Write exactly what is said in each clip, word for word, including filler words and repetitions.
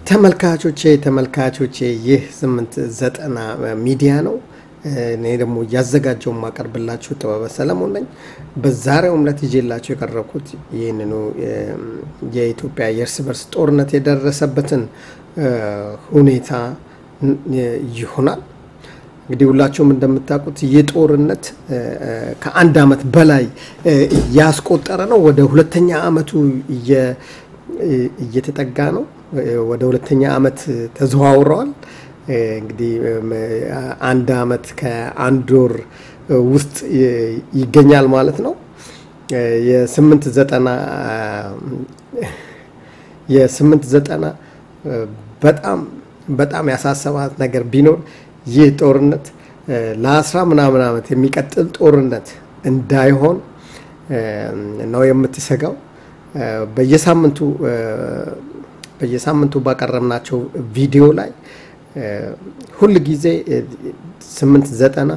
ተመልካቾቼ ተመልካቾቼ ይህ ስምንት ዘጠና ሚዲያ ነው እኔ ደግሞ ያዘጋጀው ማቀርብላችሁ ጥበበ ሰለሞን ነኝ በዛሬው ዕለት ይዤላችሁ የቀረብኩት ይሄንኑ የኢትዮጵያ የእርስ በርስ ጦርነት የደረሰበትን ሁኔታ ይሆናል እንግዲህ ሁላችሁም እንደምታውቁት የጦርነት ከአንድ አመት በላይ ያስቆጠረ ነው ወደ ሁለተኛ አመቱ እየተጠጋ ነው ወደ ሁለተኛ አመት ተዘዋውሯል እንግዲህ አንድ አመት ከአንድ ወር ውስጥ ይገኛል ማለት ነው የስምንት ዘጠና የስምንት ዘጠና በጣም በጣም ያሳሰባት ነገር ቢኖር ይህ ጦርነት ለአስራ ምናምን አመት የሚቀጥል ጦርነት እንዳይሆን ነው የምትሰጋው በየሳምንቱ በየሳምንቱ ባቀረብናቸው ቪዲዮ ላይ ሁሉ ጊዜ ስምንት ዘጠና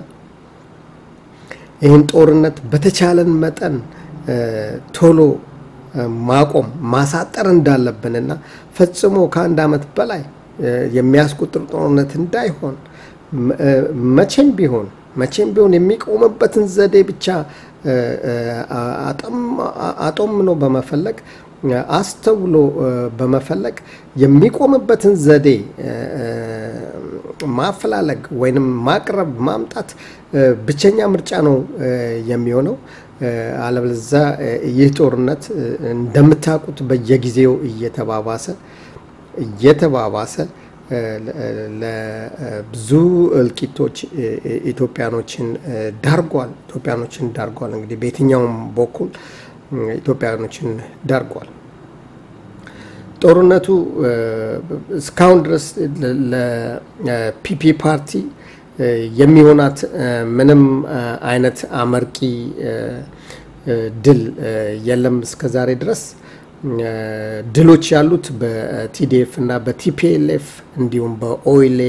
ይህን ጦርነት በተቻለን መጠን ቶሎ ማቆም ማሳጠር እንዳለብንና ፈጽሞ ከአንድ አመት በላይ የሚያስቆጥር ጦርነት እንዳይሆን መቼም ቢሆን መቼም ቢሆን የሚቆምበትን ዘዴ ብቻ አጣም አጣም ነው በመፈለግ አስተውሎ በመፈለግ የሚቆምበትን ዘዴ ማፈላለግ ወይንም ማቅረብ ማምጣት ብቸኛ ምርጫ ነው የሚሆነው አለበለዚያ ይህ ጦርነት እንደምታውቁት በየጊዜው እየተባባሰ እየተባባሰ ለብዙ እልቂቶች ኢትዮጵያኖችን ዳርጓል ኢትዮጵያኖችን ዳርጓል እንግዲህ በየትኛውም በኩል ኢትዮጵያኖችን ዳርጓል ጦርነቱ እስካሁን ድረስ ለፒፒ ፓርቲ የሚሆናት ምንም አይነት አመርቂ ድል የለም እስከዛሬ ድረስ ድሎች ያሉት በቲዲኤፍ እና በቲፒኤልኤፍ እንዲሁም በኦይሌ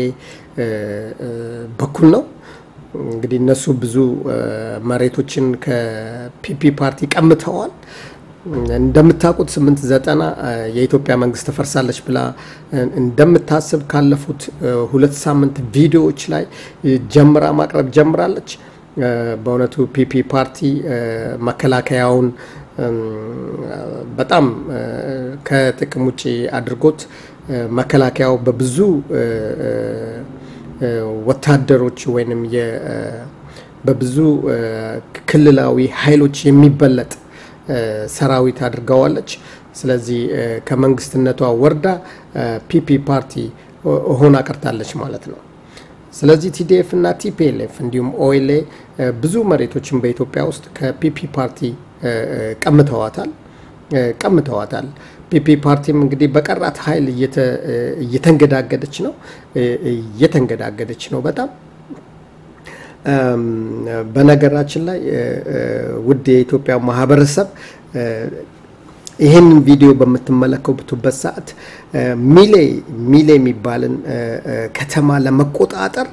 በኩል ነው እንግዲህ እነሱ ብዙ መሬቶችን ከፒፒ ፓርቲ ቀምተዋል እንደምታውቁት ስምንት ዘጠና የኢትዮጵያ መንግስት ተፈርሳለች ብላ እንደምታስብ ካለፉት ሁለት ሳምንት ቪዲዮዎች ላይ ጀምራ ማቅረብ ጀምራለች በእውነቱ ፒፒ ፓርቲ መከላከያውን በጣም ከጥቅም ውጪ አድርጎት መከላከያው በብዙ ወታደሮች ወይንም የ በብዙ ክልላዊ ኃይሎች የሚበለጥ ሰራዊት አድርጋዋለች ስለዚህ ከመንግስትነቷ ወርዳ ፒፒ ፓርቲ ሆና ቀርታለች ማለት ነው ስለዚህ ቲዲኤፍ እና ቲፒኤልኤፍ እንዲሁም ኦኤልኤ ብዙ መሬቶችን በኢትዮጵያ ውስጥ ከፒፒ ፓርቲ ቀምተዋታል ቀምተዋታል ፒፒ ፓርቲም እንግዲህ በቀራት ኃይል እየተንገዳገደች ነው እየተንገዳገደች ነው በጣም በነገራችን ላይ ውድ የኢትዮጵያ ማህበረሰብ ይሄንን ቪዲዮ በመተመለከቱበት ሰዓት ሚሌ ሚሌ የሚባልን ከተማ ለመቆጣጠር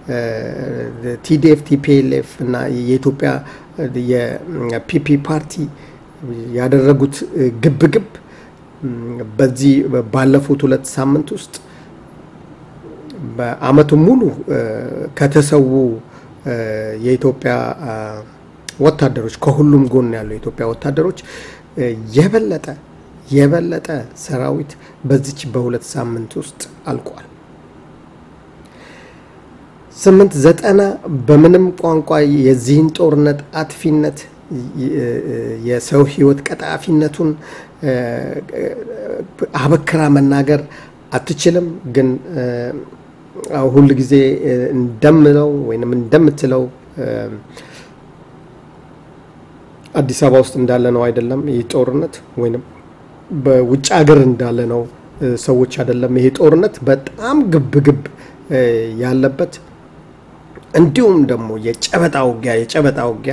ቲዲኤፍ ቲፒኤልኤፍ እና የኢትዮጵያ የፒፒ ፓርቲ ያደረጉት ግብግብ በዚህ ባለፉት ሁለት ሳምንት ውስጥ በአመቱ ሙሉ ከተሰው የኢትዮጵያ ወታደሮች ከሁሉም ጎን ያለው የኢትዮጵያ ወታደሮች የበለጠ የበለጠ ሰራዊት በዚች በሁለት ሳምንት ውስጥ አልቋል ስምንት ዘጠና በምንም ቋንቋ የዚህን ጦርነት አጥፊነት የሰው ህይወት ቀጣፊነቱን አበክራ መናገር አትችልም ግን ሁሉ ጊዜ እንደምለው ወይንም እንደምትለው አዲስ አበባ ውስጥ እንዳለ ነው አይደለም ይሄ ጦርነት ወይንም በውጭ ሀገር እንዳለ ነው ሰዎች አይደለም ይሄ ጦርነት በጣም ግብግብ ያለበት እንዲሁም ደግሞ የጨበጣው ውጊያ የጨበጣው ውጊያ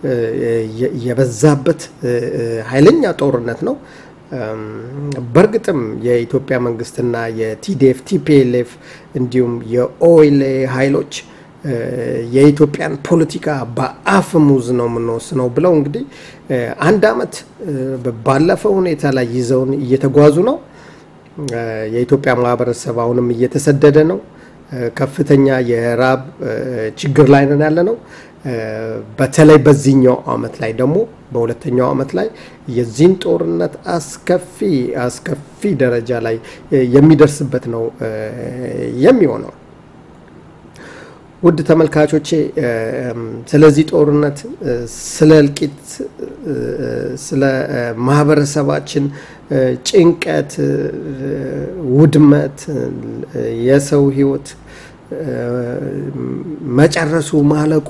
የበዛበት ኃይለኛ ጦርነት ነው በርግጥም የኢትዮጵያ መንግስትና የቲዲኤፍ ቲፒኤልኤፍ እንዲሁም የኦይሌ ኃይሎች የኢትዮጵያን ፖለቲካ በአፍሙዝ ነው ምንወስነው ብለው እንግዲህ አንድ አመት ባለፈው ሁኔታ ላይ ይዘውን እየተጓዙ ነው የኢትዮጵያ ማህበረሰብ አሁንም እየተሰደደ ነው ከፍተኛ የራብ ችግር ላይ ነው ያለነው በተለይ በዚህኛው አመት ላይ ደግሞ በሁለተኛው አመት ላይ የዚህን ጦርነት አስከፊ አስከፊ ደረጃ ላይ የሚደርስበት ነው የሚሆነው ውድ ተመልካቾቼ ስለዚህ ጦርነት ስለ እልቂት ስለ ማህበረሰባችን ጭንቀት ውድመት የሰው ህይወት መጨረሱ ማለቁ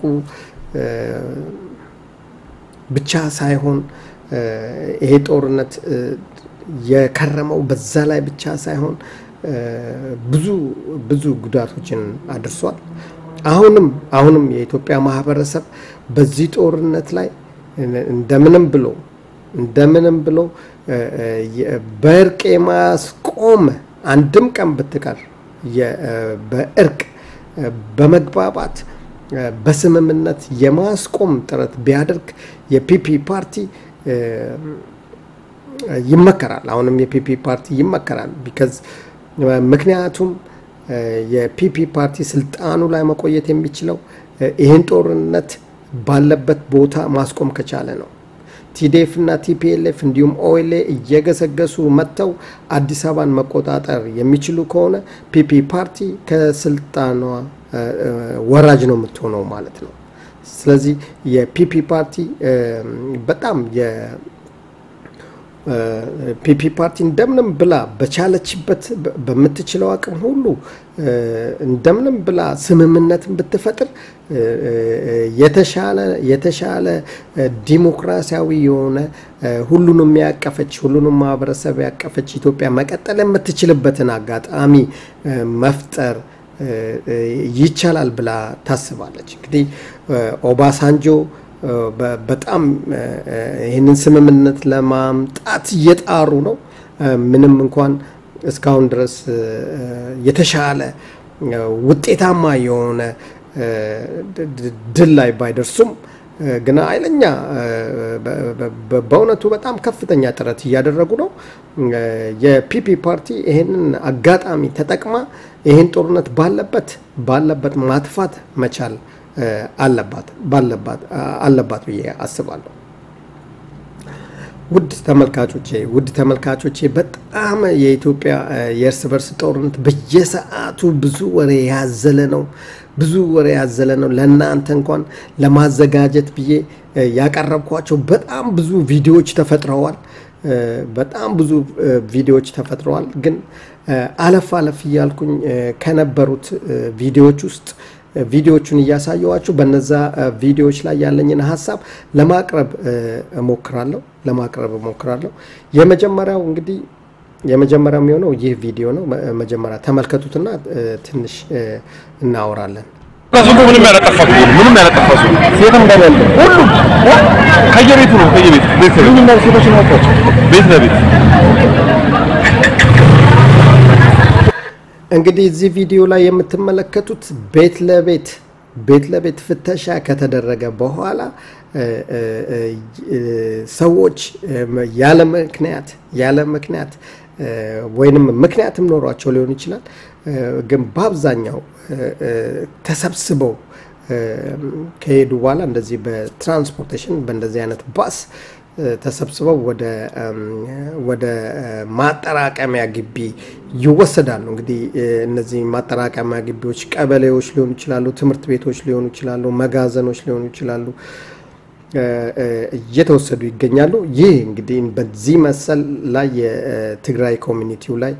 ብቻ ሳይሆን ይሄ ጦርነት የከረመው በዛ ላይ ብቻ ሳይሆን ብዙ ብዙ ጉዳቶችን አድርሷል አሁንም አሁንም የኢትዮጵያ ማህበረሰብ በዚህ ጦርነት ላይ እንደምንም ብሎ እንደምንም ብሎ በእርቅ ማስቆም አንድም ቀን ብትቀር በእርቅ በመግባባት በስምምነት የማስቆም ጥረት ቢያደርግ የፒፒ ፓርቲ ይመከራል አሁንም የፒፒ ፓርቲ ይመከራል because ምክንያቱም የፒፒ ፓርቲ ስልጣኑ ላይ መቆየት የሚችለው ይሄን ጦርነት ባለበት ቦታ ማስቆም ከቻለ ነው ቲዲኤፍ እና ቲፒኤልኤፍ እንዲሁም ኦኤልኤ እየገሰገሱ መተው አዲስ አበባን መቆጣጠር የሚችሉ ከሆነ ፒፒ ፓርቲ ከስልጣኗ ወራጅ ነው የምትሆነው ማለት ነው ስለዚህ የፒፒ ፓርቲ በጣም የ ፒፒ ፓርቲ እንደምንም ብላ በቻለችበት በመትችለው አቅም ሁሉ እንደምንም ብላ ስምምነትን ብትፈጥር የተሻለ የተሻለ ዲሞክራሲያዊ የሆነ ሁሉንም ያቀፈች ሁሉንም ማህበረሰብ ያቀፈች ኢትዮጵያ መቀጠል የምትችልበትን አጋጣሚ መፍጠር ይቻላል ብላ ታስባለች እንግዲህ ኦባሳንጆ በጣም ይሄንን ስምምነት ለማምጣት እየጣሩ ነው ምንም እንኳን እስካሁን ድረስ የተሻለ ውጤታማ የሆነ ድል ላይ ባይደርሱም ግን አይለኛ በእውነቱ በጣም ከፍተኛ ጥረት እያደረጉ ነው የፒፒ ፓርቲ ይሄንን አጋጣሚ ተጠቅማ ይሄን ጦርነት ባለበት ባለበት ማጥፋት መቻል አለባት ባለባት አለባት ብዬ አስባለሁ ውድ ተመልካቾቼ ውድ ተመልካቾቼ በጣም የኢትዮጵያ የእርስ በርስ ጦርነት በየሰዓቱ ብዙ ወሬ ያዘለ ነው ብዙ ወሬ ያዘለ ነው ለናንተ እንኳን ለማዘጋጀት ብዬ ያቀረብኳቸው በጣም ብዙ ቪዲዮዎች ተፈጥረዋል በጣም ብዙ ቪዲዮዎች ተፈጥረዋል ግን አለፍ አለፍ ይያልኩኝ ከነበሩት ቪዲዮዎች ውስጥ ቪዲዮቹን ያሳየዋችሁ በነዛ ቪዲዮዎች ላይ ያለኝን ሐሳብ ለማቅረብ እሞክራለሁ ለማቅረብ እሞክራለሁ የመጀመሪያው እንግዲህ የመጀመሪያው የሚሆነው ይህ ቪዲዮ ነው መጀመሪያ ተመልከቱትና ትንሽ እናወራለን ከዚህ ምንም ያላጠፋው ምንም ያላጠፋው ሴትም ጋር ያለ ሁሉ ከየቤቱ ነው ከየቤቱ ቤት ምንም ነገር ሴቶች ናቸው ቤት ለቤት እንግዲህ እዚህ ቪዲዮ ላይ የምትመለከቱት ቤት ለቤት ቤት ለቤት ፍተሻ ከተደረገ በኋላ ሰዎች ያለ ምክንያት ያለ ምክንያት ወይንም ምክንያትም ኖሯቸው ሊሆን ይችላል ግን በአብዛኛው ተሰብስበው ከሄዱ በኋላ እንደዚህ በትራንስፖርቴሽን በእንደዚህ አይነት ባስ ተሰብስበው ወደ ወደ ማጠራቀሚያ ግቢ ይወሰዳሉ እንግዲህ እነዚህ ማጠራቀሚያ ግቢዎች ቀበሌዎች ሊሆኑ ይችላሉ ትምርት ቤቶች ሊሆኑ ይችላሉ መጋዘኖች ሊሆኑ ይችላሉ እየተወሰዱ ይገኛሉ ይህ እንግዲህ በዚህ መሰል ላይ የትግራይ ኮሚኒቲው ላይ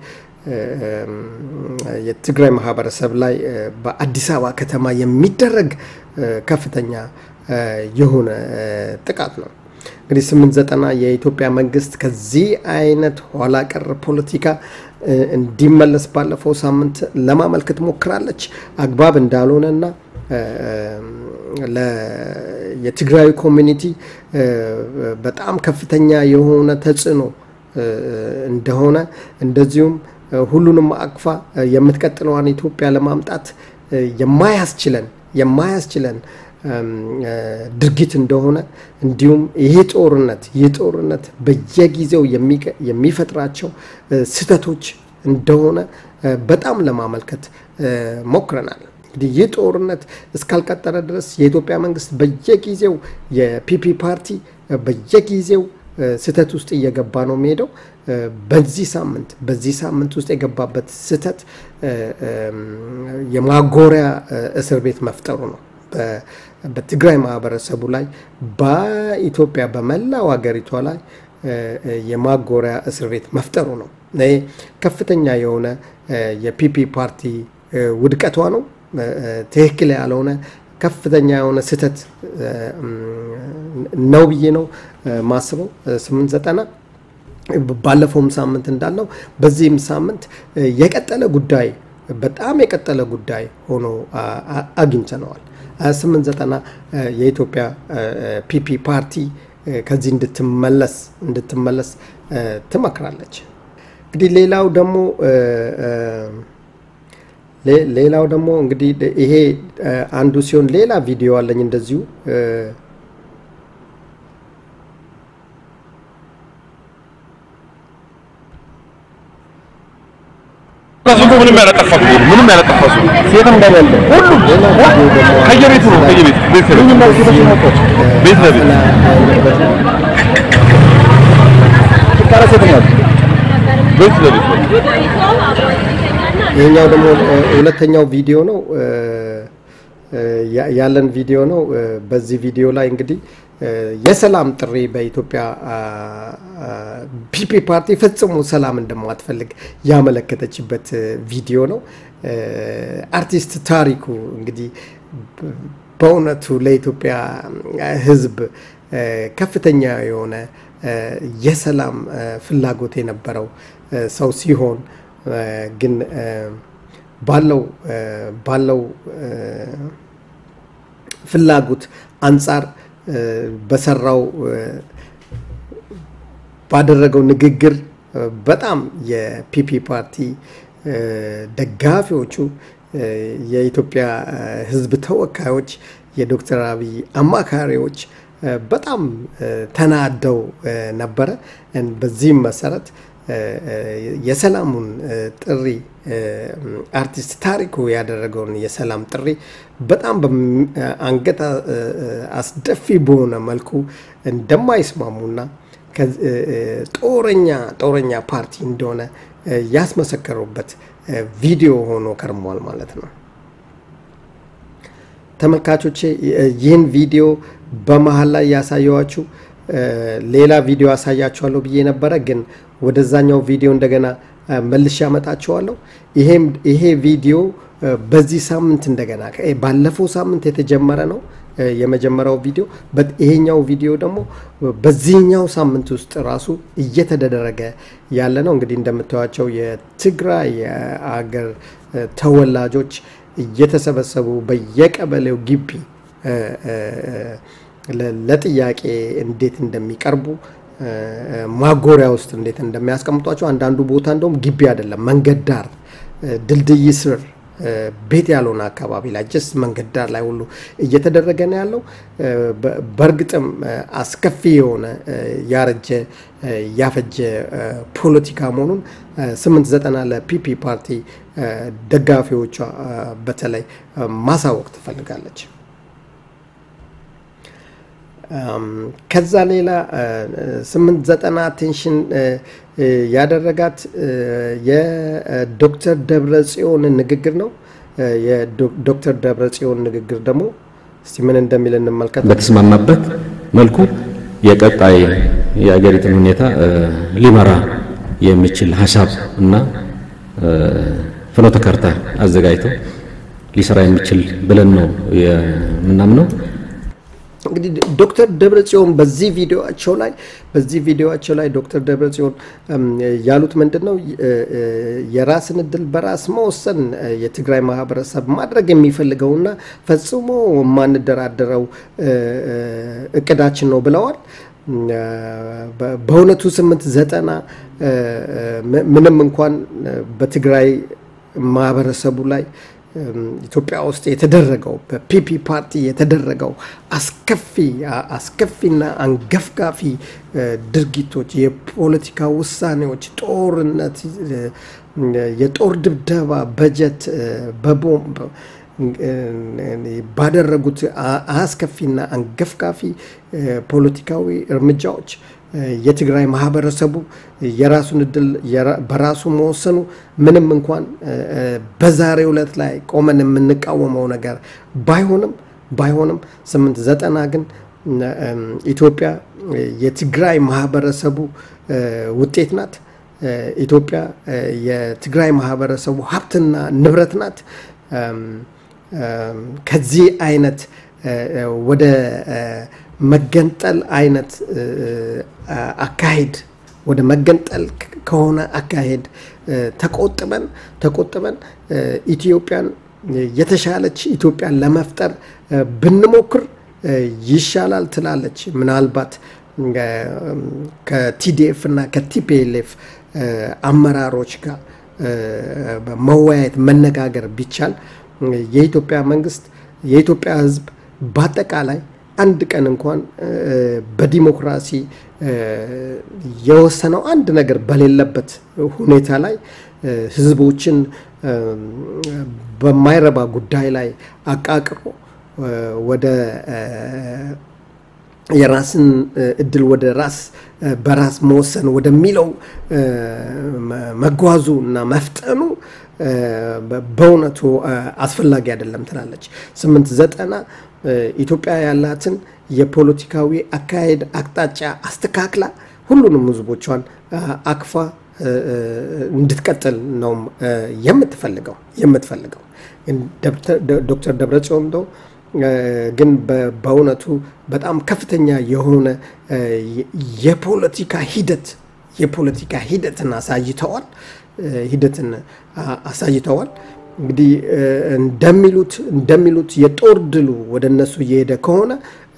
የትግራይ ማህበረሰብ ላይ በአዲስ አበባ ከተማ የሚደረግ ከፍተኛ የሆነ ጥቃት ነው እንግዲህ ስምንት ዘጠና የኢትዮጵያ መንግስት ከዚህ አይነት ኋላ ቀር ፖለቲካ እንዲመለስ ባለፈው ሳምንት ለማመልከት ሞክራለች አግባብ እንዳልሆነና ለ የትግራይ ኮሚኒቲ በጣም ከፍተኛ የሆነ ተጽዕኖ እንደሆነ እንደዚሁም ሁሉንም አቅፋ የምትቀጥለዋን ኢትዮጵያ ለማምጣት የማያስችለን የማያስችለን ድርጊት እንደሆነ እንዲሁም ይሄ ጦርነት ይሄ ጦርነት በየጊዜው የሚፈጥራቸው ስተቶች እንደሆነ በጣም ለማመልከት ሞክረናል እንግዲህ የጦርነት እስካልቀጠለ ድረስ የኢትዮጵያ መንግስት በየጊዜው የፒፒ ፓርቲ በየጊዜው ስተት ውስጥ እየገባ ነው የሚሄደው በዚህ ሳምንት በዚህ ሳምንት ውስጥ የገባበት ስተት የማጎሪያ እስር ቤት መፍጠሩ ነው በትግራይ ማህበረሰቡ ላይ በኢትዮጵያ በመላው ሀገሪቷ ላይ የማጎሪያ እስር ቤት መፍጠሩ ነው ከፍተኛ የሆነ የፒፒ ፓርቲ ውድቀቷ ነው ትክክል ያልሆነ ከፍተኛ የሆነ ስተት ነው ብዬ ነው ማስበው ስምንት ዘጠና ባለፈውም ሳምንት እንዳለው በዚህም ሳምንት የቀጠለ ጉዳይ በጣም የቀጠለ ጉዳይ ሆኖ አግኝተነዋል ስምንት ዘጠና የኢትዮጵያ ፒፒ ፓርቲ ከዚህ እንድትመለስ እንድትመለስ ትመክራለች እንግዲህ ሌላው ደግሞ ሌላው ደግሞ እንግዲህ ይሄ አንዱ ሲሆን ሌላ ቪዲዮ አለኝ እንደዚሁ ታስቦ ምንም ያላጠፋው ምንም ያላጠፋው ሴትም እንዳለ ሁሉ ከየቤቱ ነው ከየቤቱ ቤት ነው ቤት ነው ቤት ነው ይሄኛው ደግሞ ሁለተኛው ቪዲዮ ነው ያለን ቪዲዮ ነው በዚህ ቪዲዮ ላይ እንግዲህ የሰላም ጥሪ በኢትዮጵያ ፒፒ ፓርቲ ፈጽሞ ሰላም እንደማትፈልግ ያመለከተችበት ቪዲዮ ነው አርቲስት ታሪኩ እንግዲህ በእውነቱ ለኢትዮጵያ ህዝብ ከፍተኛ የሆነ የሰላም ፍላጎት የነበረው ሰው ሲሆን ግን ባለው ባለው ፍላጎት አንፃር በሰራው ባደረገው ንግግር በጣም የፒፒ ፓርቲ ደጋፊዎቹ የኢትዮጵያ ህዝብ ተወካዮች የዶክተር አብይ አማካሪዎች በጣም ተናደው ነበረ በዚህ መሰረት የሰላሙን ጥሪ አርቲስት ታሪኩ ያደረገውን የሰላም ጥሪ በጣም አንገታ አስደፊ በሆነ መልኩ እንደማይስማሙና ጦረኛ ጦረኛ ፓርቲ እንደሆነ ያስመሰከሩበት ቪዲዮ ሆኖ ከርሟል ማለት ነው ተመልካቾቼ ይህን ቪዲዮ በመሃል ላይ ያሳየዋችሁ ሌላ ቪዲዮ አሳያችኋለሁ ብዬ ነበር ግን ወደዛኛው ቪዲዮ እንደገና መልሼ አመጣችኋለሁ ይሄም ይሄ ቪዲዮ በዚህ ሳምንት እንደገና ባለፈው ሳምንት የተጀመረ ነው የመጀመሪያው ቪዲዮ በይሄኛው ቪዲዮ ደግሞ በዚህኛው ሳምንት ውስጥ ራሱ እየተደረገ ያለ ነው እንግዲህ እንደምታዩቸው የትግራይ አገር ተወላጆች እየተሰበሰቡ በየቀበሌው ግቢ ለጥያቄ እንዴት እንደሚቀርቡ ማጎሪያ ውስጥ እንዴት እንደሚያስቀምጧቸው አንዳንዱ ቦታ እንደውም ግቢ አይደለም መንገድ ዳር ድልድይ ስር ቤት ያለውን አካባቢ ላይ just መንገድ ዳር ላይ ሁሉ እየተደረገ ነው ያለው በርግጥም አስከፊ የሆነ ያረጀ ያፈጀ ፖለቲካ መሆኑን ስምንት ዘጠና ለፒፒ ፓርቲ ደጋፊዎቿ በተለይ ማሳወቅ ትፈልጋለች ከዛ ሌላ ስምንት ዘጠና አቴንሽን ያደረጋት የዶክተር ደብረ ጽዮን ንግግር ነው የዶክተር ደብረ ጽዮን ንግግር ደግሞ እስቲ ምን እንደሚል እንመልከት በተስማማበት መልኩ የቀጣይ የአገሪቱን ሁኔታ ሊመራ የሚችል ሐሳብ እና ፍኖተ ካርታ አዘጋጅቶ ሊሰራ የሚችል ብለን ነው የምናምነው እንግዲህ ዶክተር ደብረጽዮን በዚህ ቪዲዮአቸው ላይ በዚህ ቪዲዮአቸው ላይ ዶክተር ደብረጽዮን ያሉት ምንድነው የራስን እድል በራስ መወሰን የትግራይ ማህበረሰብ ማድረግ የሚፈልገውና ፈጽሞ ማንደራደረው እቅዳችን ነው ብለዋል በእውነቱ ስምንት ዘጠና ምንም እንኳን በትግራይ ማህበረሰቡ ላይ ኢትዮጵያ ውስጥ የተደረገው በፒፒ ፓርቲ የተደረገው አስከፊ አስከፊና አንገፍጋፊ ድርጊቶች የፖለቲካ ውሳኔዎች ጦርነት የጦር ድብደባ በጀት በቦምብ ባደረጉት አስከፊና አንገፍጋፊ ፖለቲካዊ እርምጃዎች የትግራይ ማህበረሰቡ የራሱን እድል በራሱ መወሰኑ ምንም እንኳን በዛሬው ዕለት ላይ ቆመን የምንቃወመው ነገር ባይሆንም ባይሆንም ስምንት ዘጠና ግን ኢትዮጵያ የትግራይ ማህበረሰቡ ውጤት ናት ኢትዮጵያ የትግራይ ማህበረሰቡ ሀብትና ንብረት ናት ከዚህ አይነት ወደ መገንጠል አይነት አካሄድ ወደ መገንጠል ከሆነ አካሄድ ተቆጥበን ተቆጥበን ኢትዮጵያን የተሻለች ኢትዮጵያን ለመፍጠር ብንሞክር ይሻላል ትላለች ምናልባት ከቲዲኤፍ እና ከቲፒኤልኤፍ አመራሮች ጋር በመወያየት መነጋገር ቢቻል የኢትዮጵያ መንግስት የኢትዮጵያ ህዝብ በአጠቃላይ አንድ ቀን እንኳን በዲሞክራሲ የወሰነው አንድ ነገር በሌለበት ሁኔታ ላይ ህዝቦችን በማይረባ ጉዳይ ላይ አቃቅሮ ወደ የራስን እድል ወደ ራስ በራስ መወሰን ወደሚለው መጓዙና መፍጠኑ በእውነቱ አስፈላጊ አይደለም ትላለች ስምንት ዘጠና ኢትዮጵያ ያላትን የፖለቲካዊ አካሄድ አቅጣጫ አስተካክላ ሁሉንም ህዝቦቿን አክፋ እንድትቀጥል ነው የምትፈልገው የምትፈልገው ዶክተር ደብረጽዮን ዶ ግን በእውነቱ በጣም ከፍተኛ የሆነ የፖለቲካ ሂደት የፖለቲካ ሂደትን አሳይተዋል ሂደትን አሳይተዋል እንግዲህ እንደሚሉት እንደሚሉት የጦር ድሉ ወደነሱ እየሄደ ከሆነ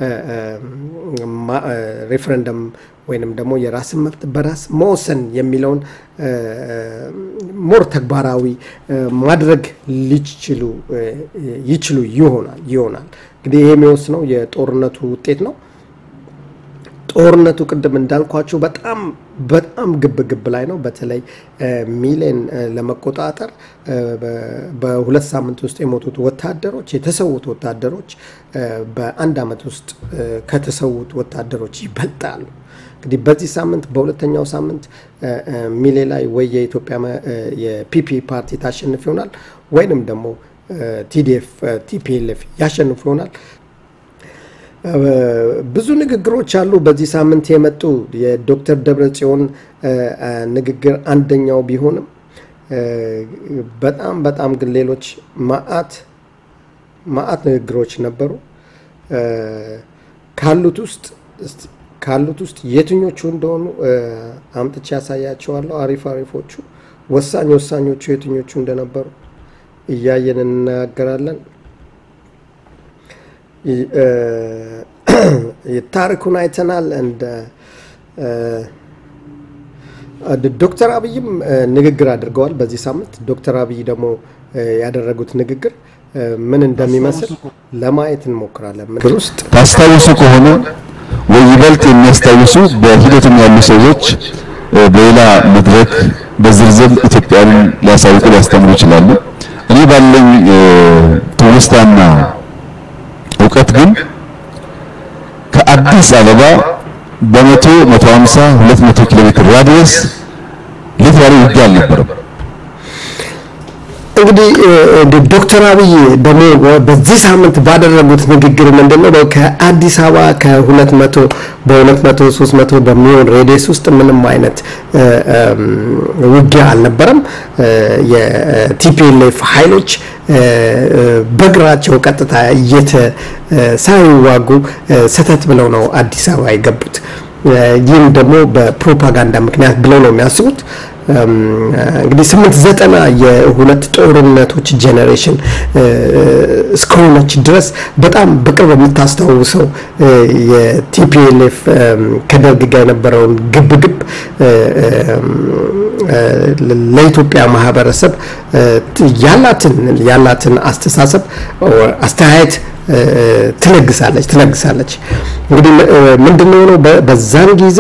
ሬፈረንደም ወይንም ደግሞ የራስን መብት በራስ መወሰን የሚለውን ሞር ተግባራዊ ማድረግ ሊችሉ ይችሉ ይሆናል ይሆናል እንግዲህ ይሄ የሚወስነው የጦርነቱ ውጤት ነው ጦርነቱ ቅድም እንዳልኳችሁ በጣም በጣም ግብ ግብ ላይ ነው በተለይ ሚሊዮን ለመቆጣጠር በሁለት ሳምንት ውስጥ የሞቱት ወታደሮች የተሰዉት ወታደሮች በአንድ አመት ውስጥ ከተሰዉት ወታደሮች ይበልጣሉ እንግዲህ በዚህ ሳምንት በሁለተኛው ሳምንት ሚሊዮን ላይ ወይ የኢትዮጵያ የፒፒ ፓርቲ ታሸንፍ ይሆናል ወይንም ደግሞ ቲዲኤፍ ቲፒኤልኤፍ ያሸንፍ ይሆናል ብዙ ንግግሮች አሉ በዚህ ሳምንት የመጡ የዶክተር ደብረጽዮን ንግግር አንደኛው ቢሆንም በጣም በጣም ግን ሌሎች ማአት ማአት ንግግሮች ነበሩ ካሉት ውስጥ ካሉት ውስጥ የትኞቹ እንደሆኑ አምጥቼ ያሳያቸዋለሁ አሪፍ አሪፎቹ ወሳኝ ወሳኞቹ የትኞቹ እንደነበሩ እያየን እንናገራለን የታሪኩን አይተናል እንደ ዶክተር አብይም ንግግር አድርገዋል በዚህ ሳምንት ዶክተር አብይ ደግሞ ያደረጉት ንግግር ምን እንደሚመስል ለማየት እንሞክራለን ምን ውስጥ ታስታውሱ ከሆነ ወይ ይበልጥ የሚያስታውሱ በሂደቱም ያሉ ሰዎች በሌላ መድረክ በዝርዝር ኢትዮጵያን ሊያሳውቁ ሊያስተምሩ ይችላሉ እኔ ባለኝ ትውስታና እውቀት ግን ከአዲስ አበባ በመቶ መቶ ሃምሳ ሁለት መቶ ኪሎ ሜትር ራዲየስ ሊትራሊ ውጊያ አልነበረም እንግዲህ ዶክተር አብይ ደግሞ በዚህ ሳምንት ባደረጉት ንግግር ምንድነው ከአዲስ አበባ ከ200 በ200 300 በሚሆን ሬዲየስ ውስጥ ምንም አይነት ውጊያ አልነበረም የቲፒኤልኤፍ ኃይሎች በግራቸው ቀጥታ ሳይዋጉ ሰተት ብለው ነው አዲስ አበባ የገቡት ይህም ደግሞ በፕሮፓጋንዳ ምክንያት ብለው ነው የሚያስቡት እንግዲህ ስምንት ዘጠና የሁለት ጦርነቶች ጄነሬሽን እስከሆነች ድረስ በጣም በቅርብ የምታስተዋውሰው የቲፒኤልኤፍ ከደርግ ጋር የነበረውን ግብግብ ለኢትዮጵያ ማህበረሰብ ያላትን ያላትን አስተሳሰብ አስተያየት ትለግሳለች ትለግሳለች እንግዲህ ምንድነው ነው በዛን ጊዜ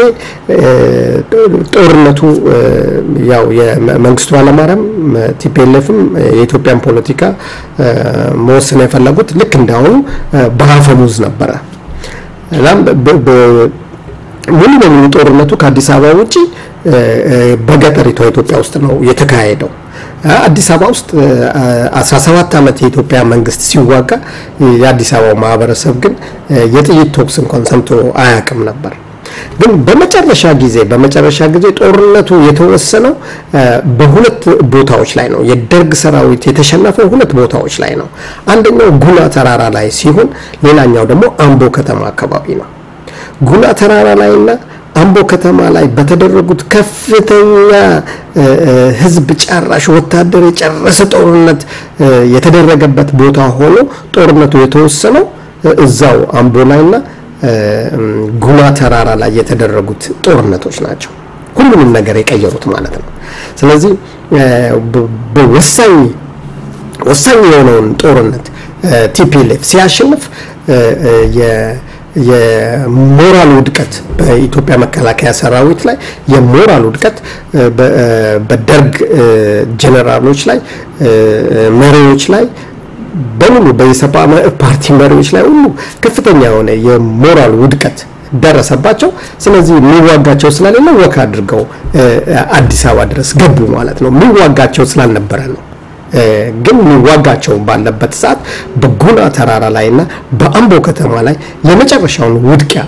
ጦርነቱ ያው የመንግስቱ ኃይለማርያም ቲፒኤልኤፍም የኢትዮጵያን ፖለቲካ መወሰን የፈለጉት ልክ እንዳው በአፈሙዝ ነበር እናም ሙሉ በሙሉ ጦርነቱ ከአዲስ አበባ ውጪ በገጠሪቷ ኢትዮጵያ ውስጥ ነው የተካሄደው አዲስ አበባ ውስጥ አስራ ሰባት አመት የኢትዮጵያ መንግስት ሲዋጋ የአዲስ አበባ ማህበረሰብ ግን የጥይት ተኩስ እንኳን ሰምቶ አያውቅም ነበር ግን በመጨረሻ ጊዜ በመጨረሻ ጊዜ ጦርነቱ የተወሰነው በሁለት ቦታዎች ላይ ነው የደርግ ሰራዊት የተሸነፈው ሁለት ቦታዎች ላይ ነው አንደኛው ጉና ተራራ ላይ ሲሆን ሌላኛው ደግሞ አምቦ ከተማ አካባቢ ነው ጉና ተራራ ላይና አምቦ ከተማ ላይ በተደረጉት ከፍተኛ ህዝብ ጫራሽ ወታደር የጨረሰ ጦርነት የተደረገበት ቦታ ሆኖ ጦርነቱ የተወሰነው እዛው አምቦ ላይና ጉና ተራራ ላይ የተደረጉት ጦርነቶች ናቸው ሁሉንም ነገር የቀየሩት ማለት ነው ስለዚህ በወሳኝ ወሳኝ የሆነውን ጦርነት ቲፒኤልኤፍ ሲያሸንፍ የ የሞራል ውድቀት በኢትዮጵያ መከላከያ ሰራዊት ላይ የሞራል ውድቀት በደርግ ጀነራሎች ላይ መሪዎች ላይ በሙሉ በኢሰፓ ፓርቲ መሪዎች ላይ ሁሉ ከፍተኛ የሆነ የሞራል ውድቀት ደረሰባቸው ስለዚህ የሚዋጋቸው ስለሌለ ወካ አድርገው አዲስ አበባ ድረስ ገቡ ማለት ነው የሚዋጋቸው ስላልነበረ ነው ግን የሚዋጋቸው ባለበት ሰዓት በጉና ተራራ ላይና በአምቦ ከተማ ላይ የመጨረሻውን ውድቂያ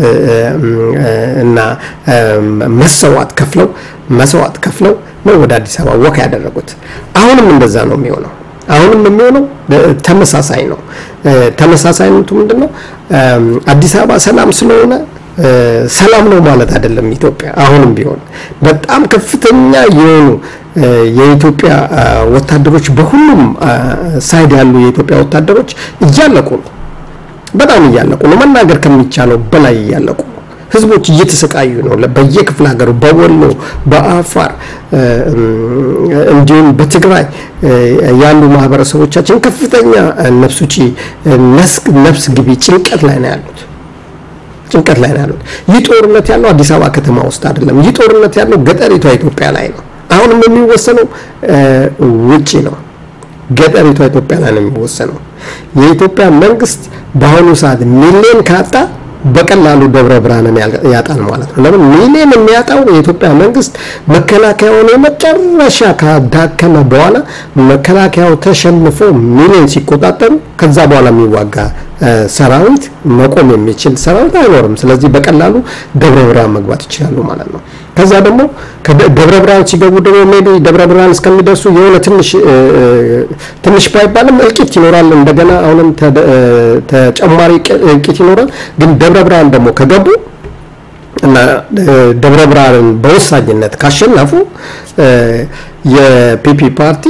እና መስዋዕት ከፍለው መስዋዕት ከፍለው ነው ወደ አዲስ አበባ ወካ ያደረጉት አሁንም እንደዛ ነው የሚሆነው አሁንም የሚሆነው ተመሳሳይ ነው ተመሳሳይነቱ ምንድነው አዲስ አበባ ሰላም ስለሆነ ሰላም ነው ማለት አይደለም ኢትዮጵያ አሁንም ቢሆን በጣም ከፍተኛ የሆኑ የኢትዮጵያ ወታደሮች በሁሉም ሳይድ ያሉ የኢትዮጵያ ወታደሮች እያለቁ ነው በጣም እያለቁ ነው መናገር ከሚቻለው በላይ እያለቁ ህዝቦች እየተሰቃዩ ነው በየክፍለ ሀገሩ በወሎ በአፋር እንዲሁም በትግራይ ያሉ ማህበረሰቦቻችን ከፍተኛ ነፍስ ውጪ ነፍስ ግቢ ጭንቀት ላይ ነው ያሉት ጭንቀት ላይ ነው ያሉት ይጦርነት ያለው አዲስ አበባ ከተማ ውስጥ አይደለም ይጦርነት ያለው ገጠሪቷ ኢትዮጵያ ላይ ነው አሁንም የሚወሰነው ውጪ ነው ገጠሪቷ ኢትዮጵያ ላይ ነው የሚወሰነው የኢትዮጵያ መንግስት በአሁኑ ሰዓት ሚሊዮን ካጣ በቀላሉ ደብረ ብርሃንን ያጣል ማለት ነው ለምን ሚሊዮን የሚያጣው የኢትዮጵያ መንግስት መከላከያውን የመጨረሻ ካዳከመ በኋላ መከላከያው ተሸንፎ ሚሊዮን ሲቆጣጠሩ ከዛ በኋላ የሚዋጋ ሰራዊት መቆም የሚችል ሰራዊት አይኖርም ስለዚህ በቀላሉ ደብረ ብርሃን መግባት ይችላሉ ማለት ነው ከዛ ደግሞ ከደብረ ብርሃን ሲገቡ ደግሞ ሜቢ ደብረ ብርሃን እስከሚደርሱ የሆነ ትንሽ ትንሽ ባይባልም እልቂት ይኖራል እንደገና አሁንም ተጨማሪ እልቂት ይኖራል ግን ደብረ ብርሃን ደግሞ ከገቡ እና ደብረ ብርሃንን በወሳኝነት ካሸነፉ የፒፒ ፓርቲ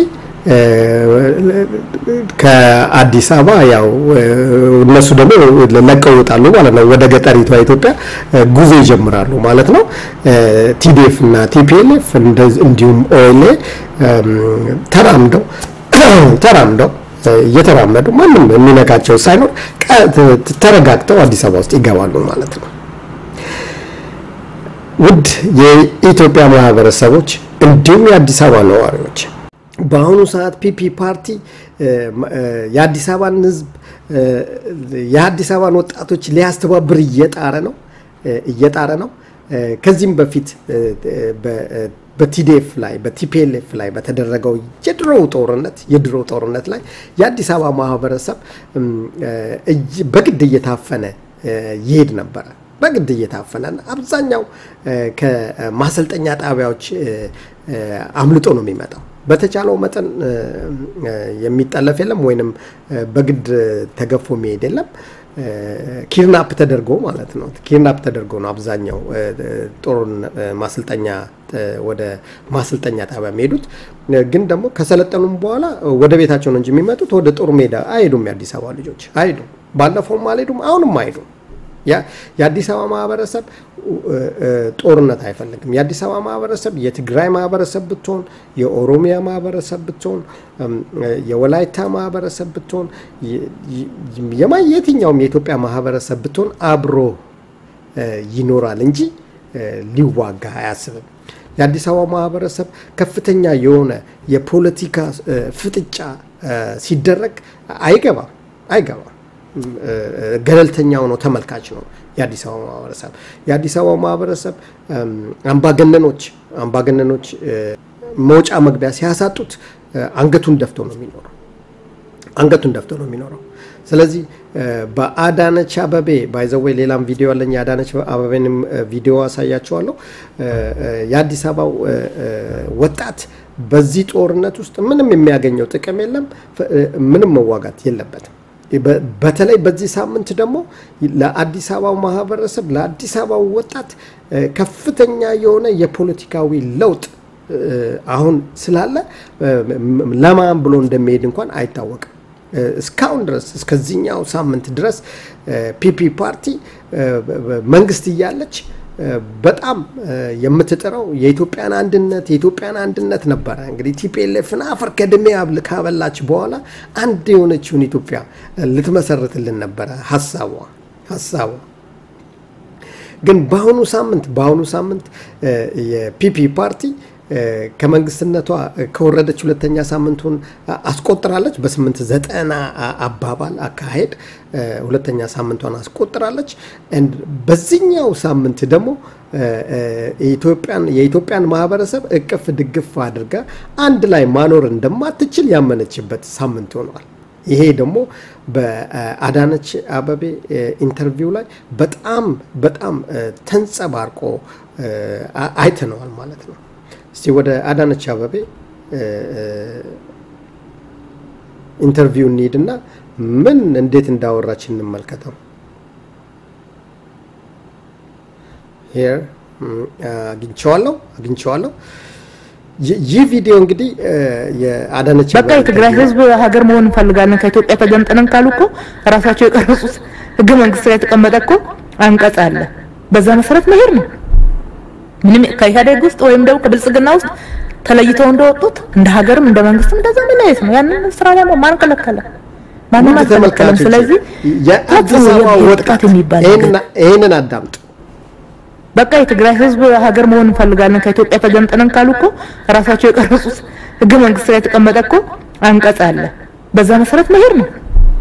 ከአዲስ አበባ ያው እነሱ ደግሞ ለቀው ይወጣሉ ማለት ነው ወደ ገጠሪቷ ኢትዮጵያ ጉዞ ይጀምራሉ ማለት ነው ቲዲኤፍ እና ቲፒኤልኤፍ እንዲሁም ኦኤልኤ ተራምደው ተራምደው እየተራመዱ ማንም የሚነካቸው ሳይኖር ተረጋግተው አዲስ አበባ ውስጥ ይገባሉ ማለት ነው ውድ የኢትዮጵያ ማህበረሰቦች እንዲሁም የአዲስ አበባ ነዋሪዎች በአሁኑ ሰዓት ፒፒ ፓርቲ የአዲስ አበባን ህዝብ የአዲስ አበባን ወጣቶች ሊያስተባብር እየጣረ ነው እየጣረ ነው ከዚህም በፊት በቲዲኤፍ ላይ በቲፒኤልኤፍ ላይ በተደረገው የድሮ ጦርነት የድሮ ጦርነት ላይ የአዲስ አበባ ማህበረሰብ በግድ እየታፈነ ይሄድ ነበር በግድ እየታፈነና አብዛኛው ከማሰልጠኛ ጣቢያዎች አምልጦ ነው የሚመጣው በተቻለው መጠን የሚጣለፍ የለም ወይንም በግድ ተገፎ የሚሄድ የለም ኪድናፕ ተደርጎ ማለት ነው ኪድናፕ ተደርጎ ነው አብዛኛው ጦርን ማሰልጠኛ ወደ ማሰልጠኛ ጣቢያ የሚሄዱት ግን ደግሞ ከሰለጠኑም በኋላ ወደ ቤታቸው ነው እንጂ የሚመጡት ወደ ጦር ሜዳ አይሄዱም የአዲስ አበባ ልጆች አይሄዱም ባለፈውም አልሄዱም አሁንም አይሄዱም ያ የአዲስ አበባ ማህበረሰብ ጦርነት አይፈልግም የአዲስ አበባ ማህበረሰብ የትግራይ ማህበረሰብ ብትሆን የኦሮሚያ ማህበረሰብ ብትሆን የወላይታ ማህበረሰብ ብትሆን የማየትኛውም የኢትዮጵያ ማህበረሰብ ብትሆን አብሮ ይኖራል እንጂ ሊዋጋ አያስብም የአዲስ አበባ ማህበረሰብ ከፍተኛ የሆነ የፖለቲካ ፍጥጫ ሲደረግ አይገባም አይገባም ገለልተኛው ነው ተመልካች ነው የአዲስ አበባ ማህበረሰብ የአዲስ አበባ ማህበረሰብ አምባገነኖች አምባገነኖች መውጫ መግቢያ ሲያሳጡት አንገቱን ደፍቶ ነው የሚኖረው አንገቱን ደፍቶ ነው የሚኖረው ስለዚህ በአዳነች አበቤ ባይዘዌ ሌላም ቪዲዮ አለኝ አዳነች አበቤንም ቪዲዮ አሳያችኋለሁ የአዲስ አበባ ወጣት በዚህ ጦርነት ውስጥ ምንም የሚያገኘው ጥቅም የለም ምንም መዋጋት የለበትም በተለይ በዚህ ሳምንት ደግሞ ለአዲስ አበባ ማህበረሰብ ለአዲስ አበባ ወጣት ከፍተኛ የሆነ የፖለቲካዊ ለውጥ አሁን ስላለ ለማን ብሎ እንደሚሄድ እንኳን አይታወቅም እስካሁን ድረስ እስከዚህኛው ሳምንት ድረስ ፒፒ ፓርቲ መንግስት ይያለች በጣም የምትጠራው የኢትዮጵያን አንድነት የኢትዮጵያን አንድነት ነበር እንግዲህ ቲፒኤልኤፍና አፈር ከደሜ አብልካ በላች በኋላ አንድ የሆነችውን ኢትዮጵያ ልትመሰርትልን ነበር ሐሳቧ ሐሳቧ ግን ባሁኑ ሳምንት ባሁኑ ሳምንት የፒፒ ፓርቲ ከመንግስትነቷ ከወረደች ሁለተኛ ሳምንቱን አስቆጥራለች በስምንት ዘጠና አባባል አካሄድ ሁለተኛ ሳምንቷን አስቆጥራለች and በዚህኛው ሳምንት ደግሞ ኢትዮጵያን የኢትዮጵያን ማህበረሰብ እቅፍ ድግፍ አድርጋ አንድ ላይ ማኖር እንደማትችል ያመነችበት ሳምንት ሆኗል ይሄ ደግሞ በአዳነች አበቤ ኢንተርቪው ላይ በጣም በጣም ተንጸባርቆ አይተነዋል ማለት ነው እስቲ ወደ አዳነች አበቤ ኢንተርቪው እንሂድና ምን እንዴት እንዳወራች እንመልከተው here አግኝቼዋለሁ አግኝቼዋለሁ ይህ ቪዲዮ እንግዲህ የአዳነች በቃ የትግራይ ህዝብ ሀገር መሆን ፈልጋለን ከኢትዮጵያ ተገንጥነን ካሉኮ ራሳቸው የቀረጹት ህገ መንግስት ላይ ተቀመጠኮ አንቀጽ አለ በዛ መሰረት መሄድ ነው ምንም ከኢህአዴግ ውስጥ ወይም ደግሞ ከብልጽግና ውስጥ ተለይተው እንደወጡት እንደ ሀገርም እንደ መንግስትም እንደዛ ማለት ነው ያንን ስራ ደግሞ ማን ከለከለ ማንም አልተመከለም ስለዚህ የአዲስ አበባ ወጣት ይሄንን ይሄንን አዳምጡ በቃ የትግራይ ህዝብ ሀገር መሆን ፈልጋለን ከኢትዮጵያ ተገንጥነን ካሉኮ ራሳቸው የቀረጹት ህገ መንግስት ላይ ተቀመጠኮ አንቀጽ አለ በዛ መሰረት መሄድ ነው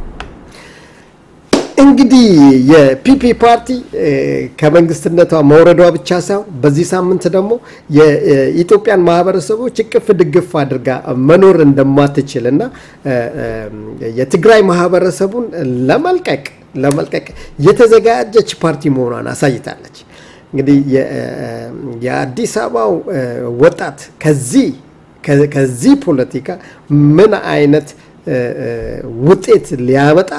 እንግዲህ የፒፒ ፓርቲ ከመንግስትነቷ መውረዷ ብቻ ሳይሆን በዚህ ሳምንት ደግሞ የኢትዮጵያን ማህበረሰቦች እቅፍ ድግፍ አድርጋ መኖር እንደማትችልና የትግራይ ማህበረሰቡን ለመልቀቅ ለመልቀቅ የተዘጋጀች ፓርቲ መሆኗን አሳይታለች እንግዲህ የአዲስ አበባው ወጣት ከዚህ ከዚህ ፖለቲካ ምን አይነት ውጤት ሊያመጣ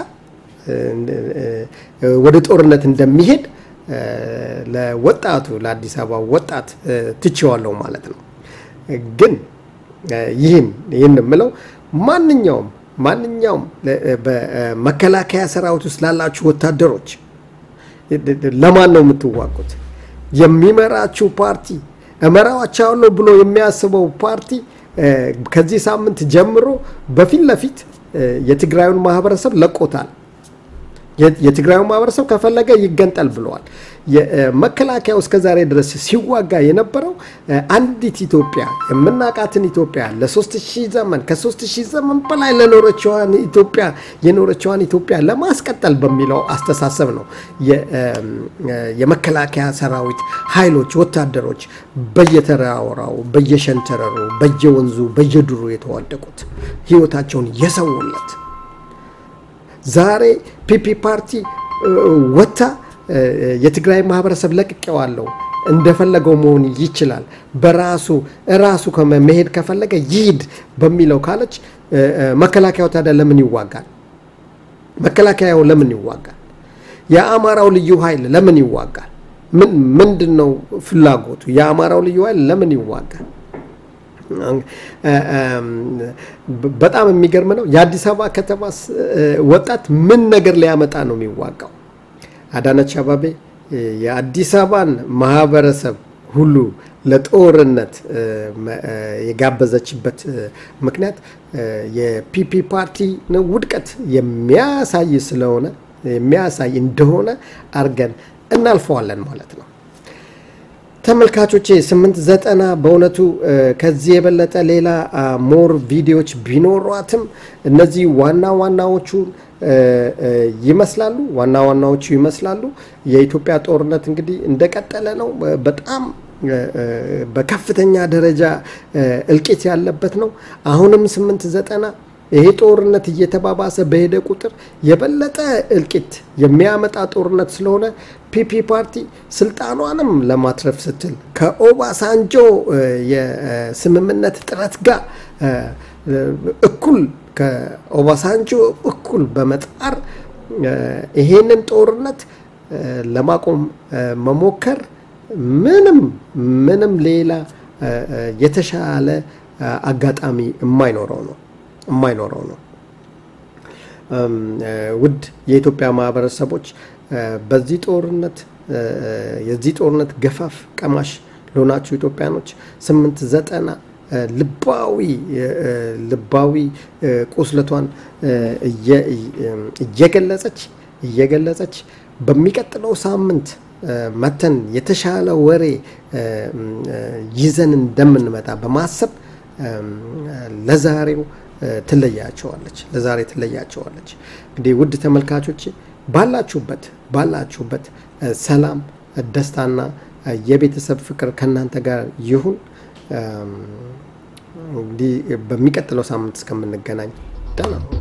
ወደ ጦርነት እንደሚሄድ ለወጣቱ ለአዲስ አበባ ወጣት ትችዋለው ማለት ነው ግን ይህን ይህን ምለው ማንኛውም ማንኛውም በመከላከያ ሰራዊት ውስጥ ላላችሁ ወታደሮች ለማን ነው የምትዋጉት የሚመራችሁ ፓርቲ እመራዋቻው ብሎ የሚያስበው ፓርቲ ከዚህ ሳምንት ጀምሮ በፊት ለፊት የትግራዩን ማህበረሰብ ለቆታል የትግራዩ ማህበረሰብ ከፈለገ ይገንጠል ብለዋል የመከላከያው እስከ ዛሬ ድረስ ሲዋጋ የነበረው አንዲት ኢትዮጵያ የምናቃትን ኢትዮጵያ ለ3000 ዘመን ከ3000 ዘመን በላይ ለኖረችዋን ኢትዮጵያ የኖረችዋን ኢትዮጵያ ለማስቀጠል በሚለው አስተሳሰብ ነው የመከላከያ ሰራዊት ኃይሎች ወታደሮች በየተራራው በየሸንተረሩ በየወንዙ በየዱሩ የተዋደቁት ህይወታቸውን የሰውለት ዛሬ ፒፒ ፓርቲ ወጣ የትግራይ ማህበረሰብ ለቅቀዋለው እንደፈለገው መሆን ይችላል በራሱ ራሱ ከመሄድ ከፈለገ ይድ በሚለው ካለች መከላከያው ታዲያ ለምን ይዋጋል መከላከያው ለምን ይዋጋል የአማራው ልዩ ኃይል ለምን ይዋጋል ምን ምንድነው ፍላጎቱ የአማራው ልዩ ኃይል ለምን ይዋጋል በጣም የሚገርም ነው የአዲስ አበባ ከተማ ወጣት ምን ነገር ሊያመጣ ነው የሚዋጋው አዳነች አበቤ የአዲስ አበባን ማህበረሰብ ሁሉ ለጦርነት የጋበዘችበት ምክንያት የፒፒ ፓርቲ ነው ውድቀት የሚያሳይ ስለሆነ የሚያሳይ እንደሆነ አርገን እናልፈዋለን ማለት ነው ተመልካቾቼ ስምንት ዘጠና በእውነቱ ከዚህ የበለጠ ሌላ ሞር ቪዲዮዎች ቢኖሯትም እነዚህ ዋና ዋናዎቹ ይመስላሉ ዋና ዋናዎቹ ይመስላሉ የኢትዮጵያ ጦርነት እንግዲህ እንደቀጠለ ነው በጣም በከፍተኛ ደረጃ እልቂት ያለበት ነው አሁንም ስምንት ዘጠና ይሄ ጦርነት እየተባባሰ በሄደ ቁጥር የበለጠ እልቂት የሚያመጣ ጦርነት ስለሆነ ፒፒ ፓርቲ ስልጣኗንም ለማትረፍ ስትል ከኦባሳንጆ የስምምነት ጥረት ጋር እኩል ከኦባሳንጆ እኩል በመጣር ይሄንን ጦርነት ለማቆም መሞከር ምንም ምንም ሌላ የተሻለ አጋጣሚ የማይኖረው ነው የማይኖረው ነው ውድ የኢትዮጵያ ማህበረሰቦች በዚህ ጦርነት የዚህ ጦርነት ገፋፍ ቀማሽ ለሆናችሁ ኢትዮጵያኖች ስምንት ዘጠና ልባዊ ልባዊ ቁስለቷን እየገለጸች እየገለጸች በሚቀጥለው ሳምንት መተን የተሻለ ወሬ ይዘን እንደምንመጣ በማሰብ ለዛሬው ትለያቸዋለች ለዛሬ ትለያቸዋለች እንግዲህ ውድ ተመልካቾች ባላችሁበት ባላችሁበት ሰላም ደስታና የቤተሰብ ፍቅር ከናንተ ጋር ይሁን እንግዲህ በሚቀጥለው ሳምንት እስከምንገናኝ ደህና